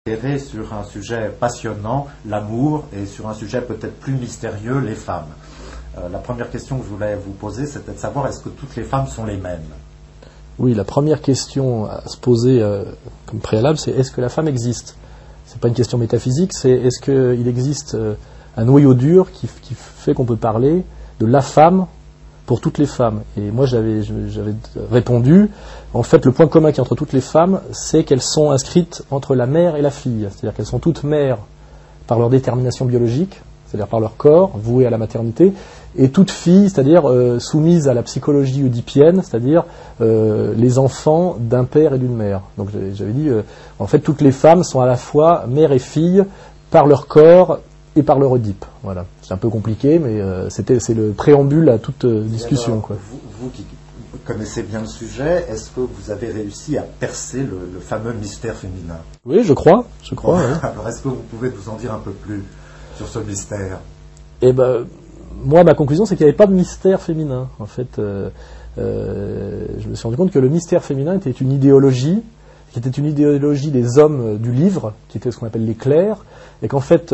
Sur un sujet passionnant, l'amour, et sur un sujet peut-être plus mystérieux, les femmes. La première question que je voulais vous poser, c'était de savoir est-ce que toutes les femmes sont les mêmes? Oui, la première question à se poser comme préalable, c'est est-ce que la femme existe? C'est pas une question métaphysique, c'est est-ce qu'il existe un noyau dur qui fait qu'on peut parler de la femme pour toutes les femmes. Et moi j'avais répondu, en fait le point commun qui est entre toutes les femmes, c'est qu'elles sont inscrites entre la mère et la fille. C'est-à-dire qu'elles sont toutes mères par leur détermination biologique, c'est-à-dire par leur corps, vouées à la maternité, et toutes filles, c'est-à-dire soumises à la psychologie oedipienne, c'est-à-dire les enfants d'un père et d'une mère. Donc j'avais dit, en fait toutes les femmes sont à la fois mères et filles par leur corps et par leur Oedipe. Voilà. C'est un peu compliqué, mais c'est le préambule à toute discussion. Alors, quoi. Vous qui connaissez bien le sujet, est-ce que vous avez réussi à percer le fameux mystère féminin? Oui, je crois. Bon, Ouais. Alors, est-ce que vous pouvez nous en dire un peu plus sur ce mystère? Eh ben, moi, ma conclusion, c'est qu'il n'y avait pas de mystère féminin. En fait, je me suis rendu compte que le mystère féminin était une idéologie, qui était une idéologie des hommes du livre, qui était ce qu'on appelle les clercs, et qu'en fait,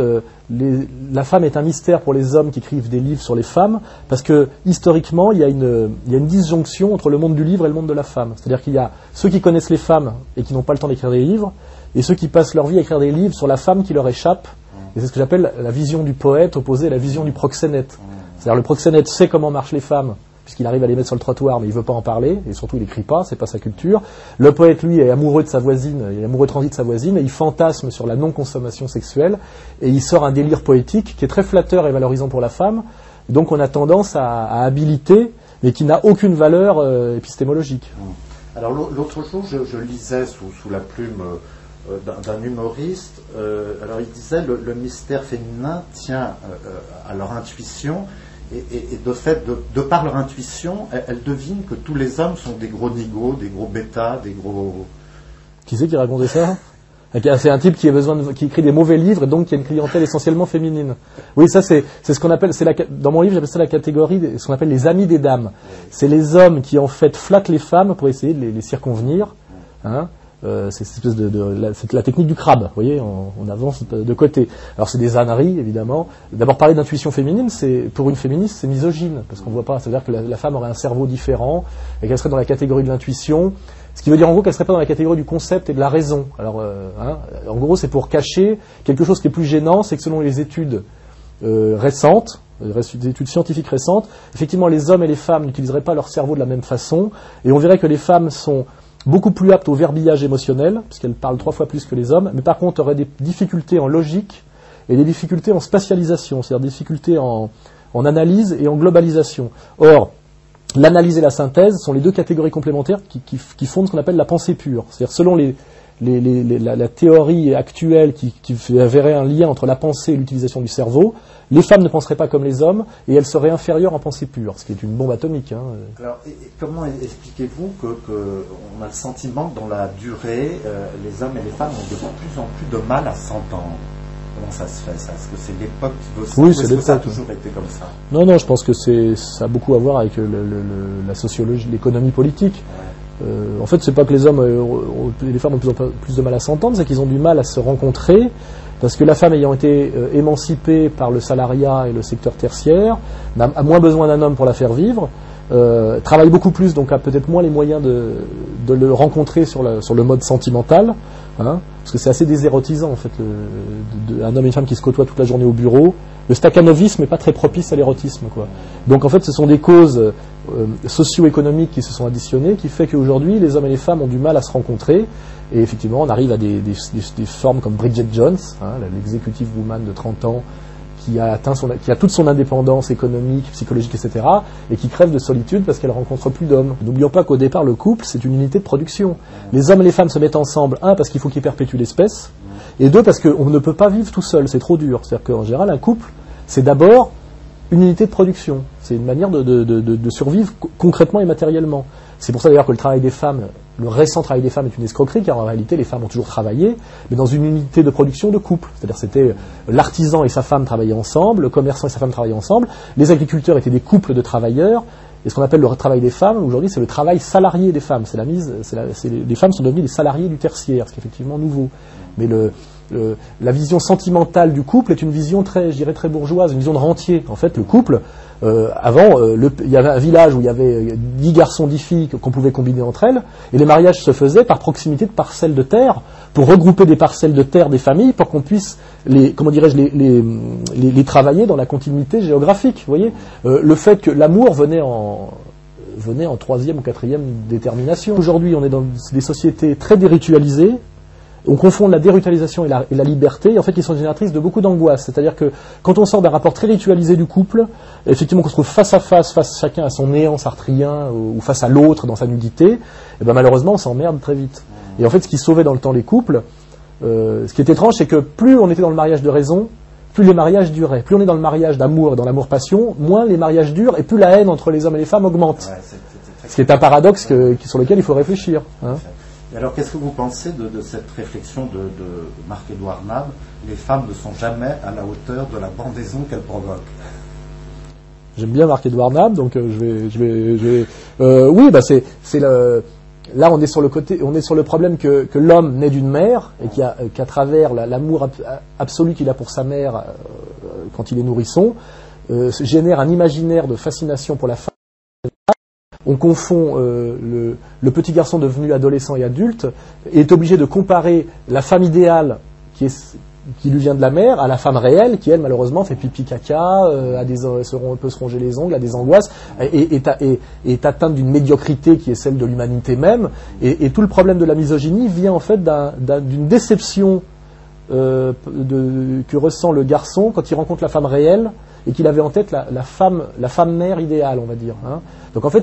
la femme est un mystère pour les hommes qui écrivent des livres sur les femmes, parce que, historiquement, il y a une disjonction entre le monde du livre et le monde de la femme. C'est-à-dire qu'il y a ceux qui connaissent les femmes et qui n'ont pas le temps d'écrire des livres, et ceux qui passent leur vie à écrire des livres sur la femme qui leur échappe, et c'est ce que j'appelle la vision du poète opposée à la vision du proxénète. C'est-à-dire le proxénète sait comment marchent les femmes, puisqu'il arrive à les mettre sur le trottoir, mais il ne veut pas en parler, et surtout il n'écrit pas, c'est pas sa culture. Le poète, lui, est amoureux de sa voisine, il est amoureux transi de sa voisine, et il fantasme sur la non-consommation sexuelle, et il sort un délire poétique qui est très flatteur et valorisant pour la femme, donc on a tendance à habiliter, mais qui n'a aucune valeur épistémologique. Alors l'autre jour, je lisais sous la plume d'un humoriste, alors il disait le mystère féminin tient à leur intuition, et de fait, de par leur intuition, elles devinent que tous les hommes sont des gros nigauds, des gros bêtas, des gros... Qui c'est qui racontait ça? C'est un type qui écrit des mauvais livres et donc qui a une clientèle essentiellement féminine. Oui, ça c'est ce qu'on appelle, dans mon livre j'appelle ça la catégorie, ce qu'on appelle les amis des dames. C'est les hommes qui en fait flattent les femmes pour essayer de les circonvenir. Hein. C'est c'est la technique du crabe, vous voyez, on avance de côté. Alors c'est des âneries, évidemment. D'abord, parler d'intuition féminine, pour une féministe, c'est misogyne, parce qu'on ne voit pas, c'est-à-dire que la femme aurait un cerveau différent, et qu'elle serait dans la catégorie de l'intuition, ce qui veut dire en gros qu'elle ne serait pas dans la catégorie du concept et de la raison. Alors, en gros, c'est pour cacher quelque chose qui est plus gênant, c'est que selon les études récentes, des études scientifiques récentes, effectivement, les hommes et les femmes n'utiliseraient pas leur cerveau de la même façon, et on verrait que les femmes sont beaucoup plus aptes au verbillage émotionnel, puisqu'elles parlent 3 fois plus que les hommes, mais par contre auraient des difficultés en logique et des difficultés en spatialisation, c'est-à-dire des difficultés en analyse et en globalisation. Or, l'analyse et la synthèse sont les deux catégories complémentaires qui fondent ce qu'on appelle la pensée pure. C'est-à-dire selon la théorie actuelle qui verrait un lien entre la pensée et l'utilisation du cerveau, les femmes ne penseraient pas comme les hommes et elles seraient inférieures en pensée pure, ce qui est une bombe atomique. Hein. Alors, comment expliquez-vous qu'on a le sentiment que dans la durée, les hommes et les femmes ont de plus en plus de mal à s'entendre? Comment ça se fait, ça? Est-ce que c'est l'époque qui veut ça? Oui, est-ce que ça a toujours été comme ça? Non, je pense que ça a beaucoup à voir avec la sociologie, l'économie politique. En fait, c'est pas que les hommes et les femmes ont plus de mal à s'entendre, c'est qu'ils ont du mal à se rencontrer, parce que la femme ayant été émancipée par le salariat et le secteur tertiaire, a moins besoin d'un homme pour la faire vivre, travaille beaucoup plus, donc a peut-être moins les moyens de le rencontrer sur le mode sentimental, hein, parce que c'est assez désérotisant en fait, un homme et une femme qui se côtoient toute la journée au bureau. Le stakhanovisme n'est pas très propice à l'érotisme, quoi. Donc en fait, ce sont des causes socio-économiques qui se sont additionnées, qui fait qu'aujourd'hui, les hommes et les femmes ont du mal à se rencontrer. Et effectivement, on arrive à des formes comme Bridget Jones, hein, l'executive woman de 30 ans, qui a toute son indépendance économique, psychologique, etc., et qui crève de solitude parce qu'elle rencontre plus d'hommes. N'oublions pas qu'au départ, le couple, c'est une unité de production. Les hommes et les femmes se mettent ensemble, parce qu'il faut qu'ils perpétuent l'espèce, et 2, parce qu'on ne peut pas vivre tout seul, c'est trop dur. C'est-à-dire qu'en général, un couple, c'est d'abord une unité de production. C'est une manière de survivre concrètement et matériellement. C'est pour ça d'ailleurs que le travail des femmes, le récent travail des femmes est une escroquerie, car en réalité les femmes ont toujours travaillé, mais dans une unité de production de couple. C'est-à-dire c'était l'artisan et sa femme travaillaient ensemble, le commerçant et sa femme travaillaient ensemble, les agriculteurs étaient des couples de travailleurs, et ce qu'on appelle le travail des femmes, aujourd'hui c'est le travail salarié des femmes. Les femmes sont devenues des salariés du tertiaire, ce qui est effectivement nouveau. Mais la vision sentimentale du couple est une vision très, je dirais, très bourgeoise, une vision de rentier. En fait, le couple, avant, il y avait un village où il y avait 10 garçons, 10 filles qu'on pouvait combiner entre elles, et les mariages se faisaient par proximité de parcelles de terre, pour regrouper des parcelles de terre des familles, pour qu'on puisse les travailler dans la continuité géographique. Vous voyez, le fait que l'amour venait en troisième ou quatrième détermination. Aujourd'hui, on est dans des sociétés très déritualisées. On confond la déritualisation et la liberté, et en fait, qui sont génératrices de beaucoup d'angoisse. C'est-à-dire que quand on sort d'un rapport très ritualisé du couple, effectivement, qu'on se trouve face à face chacun à son néant sartrien, ou face à l'autre dans sa nudité, et ben malheureusement, on s'emmerde très vite. Et en fait, ce qui sauvait dans le temps les couples, ce qui est étrange, c'est que plus on était dans le mariage de raison, plus les mariages duraient. Plus on est dans le mariage d'amour et dans l'amour-passion, moins les mariages durent, et plus la haine entre les hommes et les femmes augmente. Ouais, ce qui est un paradoxe sur lequel il faut réfléchir. Hein. Et alors, qu'est-ce que vous pensez de cette réflexion de Marc-Édouard Nab? Les femmes ne sont jamais à la hauteur de la bandaison qu'elles provoquent. J'aime bien Marc-Édouard Nab, donc oui, bah c'est le. Là, on est sur le problème que l'homme naît d'une mère et qu'à travers l'amour absolu qu'il a pour sa mère quand il est nourrisson, génère un imaginaire de fascination pour la femme. On confond le petit garçon devenu adolescent et adulte et est obligé de comparer la femme idéale qui lui vient de la mère à la femme réelle qui, elle, malheureusement, fait pipi caca, peut se ronger les ongles, a des angoisses, et est atteinte d'une médiocrité qui est celle de l'humanité même. Et tout le problème de la misogynie vient en fait d'une déception que ressent le garçon quand il rencontre la femme réelle et qu'il avait en tête la femme mère idéale, on va dire. Hein. Donc en fait,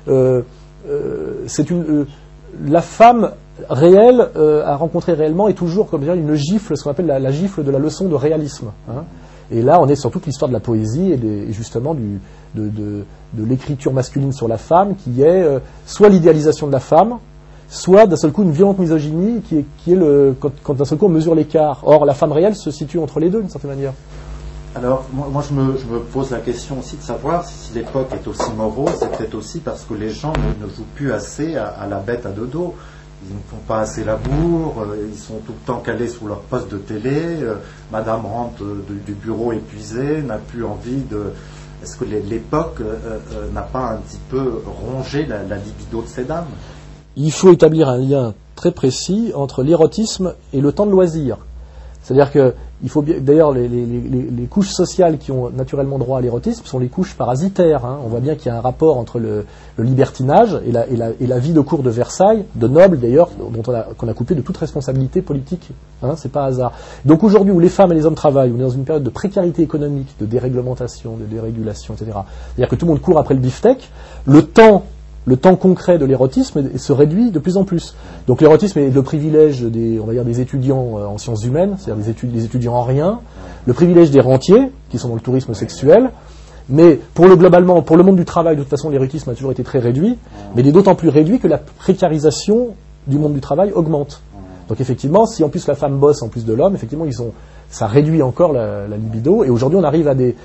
la femme réelle à rencontrer réellement est toujours comme dire une gifle, ce qu'on appelle la gifle de la leçon de réalisme. Hein. Et là, on est sur toute l'histoire de la poésie et justement de l'écriture masculine sur la femme, qui est soit l'idéalisation de la femme, soit d'un seul coup une violente misogynie qui est quand d'un seul coup on mesure l'écart. Or, la femme réelle se situe entre les deux d'une certaine manière. Alors, moi je me pose la question aussi de savoir si l'époque est aussi morose, c'est peut-être aussi parce que les gens ne jouent plus assez à la bête à deux dos. Ils ne font pas assez la bourre, ils sont tout le temps calés sur leur poste de télé, madame rentre du bureau épuisée, n'a plus envie de... Est-ce que l'époque n'a pas un petit peu rongé la libido de ces dames? Il faut établir un lien très précis entre l'érotisme et le temps de loisir. C'est-à-dire que il faut bien, d'ailleurs, les couches sociales qui ont naturellement droit à l'érotisme sont les couches parasitaires. Hein. On voit bien qu'il y a un rapport entre le libertinage et la vie de cour de Versailles, de nobles d'ailleurs, qu'on a coupé de toute responsabilité politique. Hein, c'est pas hasard. Donc aujourd'hui, où les femmes et les hommes travaillent, on est dans une période de précarité économique, de déréglementation, de dérégulation, etc. C'est-à-dire que tout le monde court après le beefsteak. Le temps concret de l'érotisme se réduit de plus en plus. Donc l'érotisme est le privilège des étudiants en sciences humaines, c'est-à-dire des étudiants en rien, le privilège des rentiers, qui sont dans le tourisme sexuel, mais globalement, pour le monde du travail, de toute façon, l'érotisme a toujours été très réduit, mais il est d'autant plus réduit que la précarisation du monde du travail augmente. Donc effectivement, si en plus la femme bosse en plus de l'homme, effectivement, ça réduit encore la libido, et aujourd'hui on arrive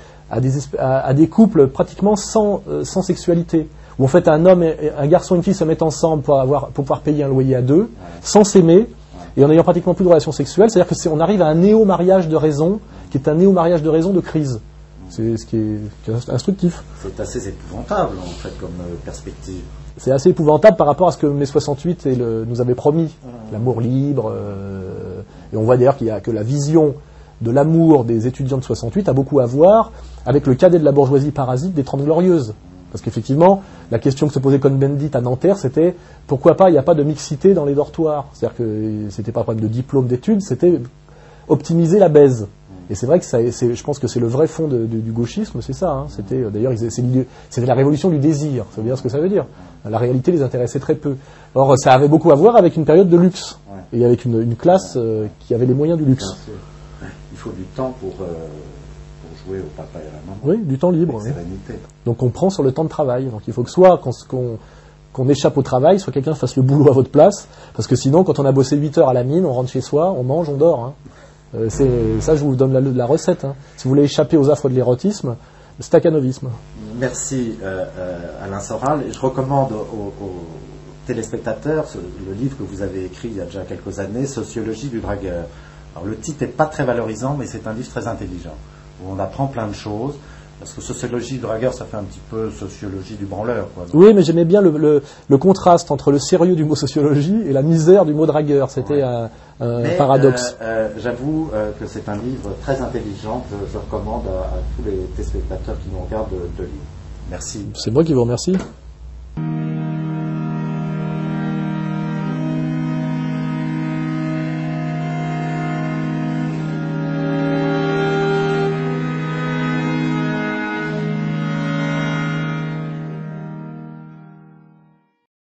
à des couples pratiquement sans sexualité, où en fait un garçon et une fille se mettent ensemble pour pouvoir payer un loyer à deux, sans s'aimer, et en n'ayant pratiquement plus de relations sexuelles. C'est-à-dire qu'on arrive à un néo-mariage de raison, qui est un néo-mariage de raison de crise. C'est ce qui est instructif. C'est assez épouvantable, en fait, comme perspective. C'est assez épouvantable par rapport à ce que mai 68 nous avait promis. L'amour libre. Et on voit d'ailleurs que la vision de l'amour des étudiants de 68 a beaucoup à voir avec le cadet de la bourgeoisie parasite des 30 Glorieuses. Parce qu'effectivement, la question que se posait Cohn-Bendit à Nanterre, c'était pourquoi pas il n'y a pas de mixité dans les dortoirs. C'est-à-dire que c'était pas un problème de diplôme d'études, c'était optimiser la baise. Et c'est vrai que je pense que c'est le vrai fond du gauchisme, c'est ça. Hein. C'était la révolution du désir. Ça veut dire ce que ça veut dire. La réalité les intéressait très peu. Or, ça avait beaucoup à voir avec une période de luxe et avec une classe qui avait les moyens du luxe. Il faut du temps pour jouer au papa et à la maman. Oui, du temps libre. Oui. Donc on prend sur le temps de travail. Donc il faut que soit qu'on échappe au travail, soit quelqu'un fasse le boulot à votre place, parce que sinon, quand on a bossé 8 heures à la mine, on rentre chez soi, on mange, on dort. Hein. Ça, je vous donne la recette. Hein. Si vous voulez échapper aux affres de l'érotisme, stakhanovisme. Merci Alain Soral. Je recommande aux téléspectateurs le livre que vous avez écrit il y a déjà quelques années, Sociologie du dragueur. Alors le titre n'est pas très valorisant, mais c'est un livre très intelligent, où on apprend plein de choses. Parce que sociologie de Dragueur, ça fait un petit peu sociologie du branleur, quoi. Oui, mais j'aimais bien le contraste entre le sérieux du mot sociologie et la misère du mot dragueur. C'était un paradoxe. J'avoue que c'est un livre très intelligent que je recommande à tous les téléspectateurs qui nous regardent de lire. Merci. C'est moi qui vous remercie.